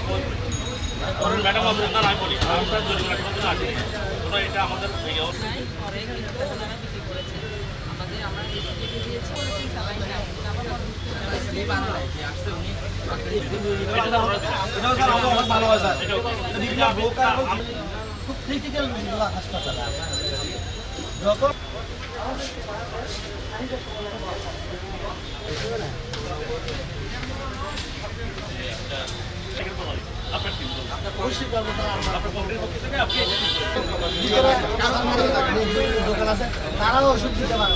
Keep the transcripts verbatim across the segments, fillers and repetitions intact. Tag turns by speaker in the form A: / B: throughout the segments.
A: Madam আপনার না আমি বলি আমরা জরিমানা করতে না আসি ওরা এটা আমাদের পরে কিন্তু ওনারা বিক্রি করেছেন আমাদের আমরা এসটিকে দিয়েছি বলেছেন সবাই না আবার স্লিপ আনা যে আসছে উনি এটাও স্যার আমার ভালো হয় স্যার এটা ব্রোকার খুব ক্রিটিক্যাল হাসপাতাল যখন তারাও ওষুধ দিতে পারে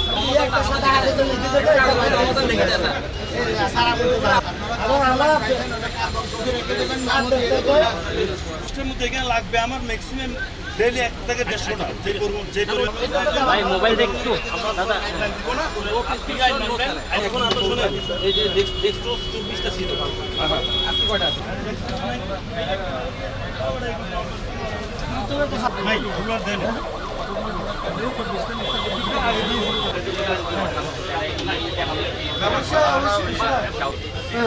A: লাগবে আমার ম্যাক্সিমাম ডেইলি এক থেকে দেড়শো টাকা যে করবো যে ভাই মোবাইল দেখছো দাদা দিব না এখন আমরা শুনে এই যে ডেস্কটপ চব্বিশটা ছিল আজকে কয়টা আছে ভাই ওগুলো দেন ব্যবসা অবশ্যই হ্যাঁ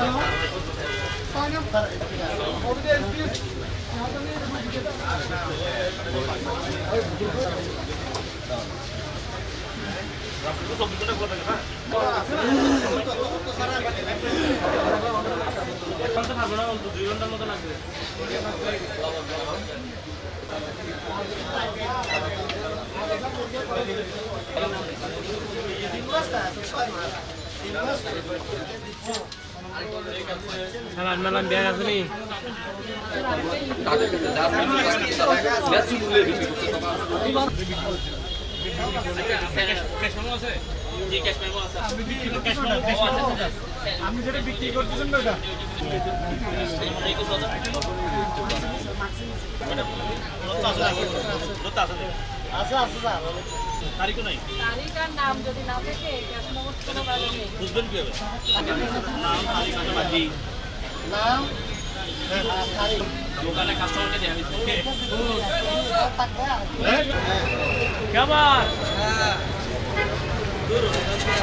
A: এখন তো পারবো না দুই ঘন্টার মতো লাগবে Salam malam biar sini. আমি যেটা বিক্রি করতেছেন না এটা আচ্ছা আচ্ছা স্যার তারিখ নাই তারিখ আর নাম যদি না থাকে ক্যাশ নগদ কোনো ভালো নেই বুঝবেন কি হবে নাম তারিখ আর বাকি নাম তারিখ দোকানে কাস্টমারকে দেয়া হইছে ওকে কেমন হ্যাঁ